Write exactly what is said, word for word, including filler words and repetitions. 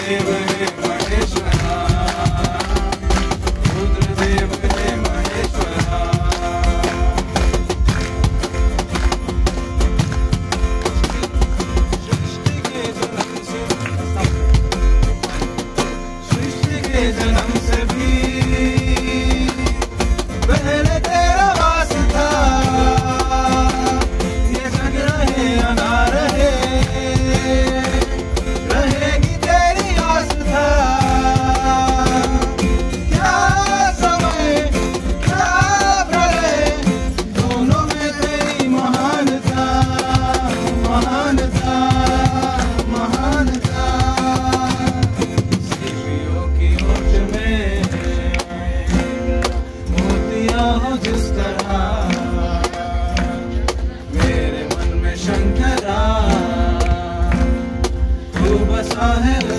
रुद्रदेव हे महेश्वरा, रुद्रदेव हे महेश्वरा। सृष्टि के जन्म से सृष्टि के जन्म से भी पहले तेरा वास था, ये जग रहे या ना रहे, रहेगी तेरी आस्था। क्या समय क्या प्रलय, दोनों में तेरी महानता, महानता, महानता। सीपियों की होठ में मोतियां हो जिस तरह, मेरे मन में शंकरा तू बसा है।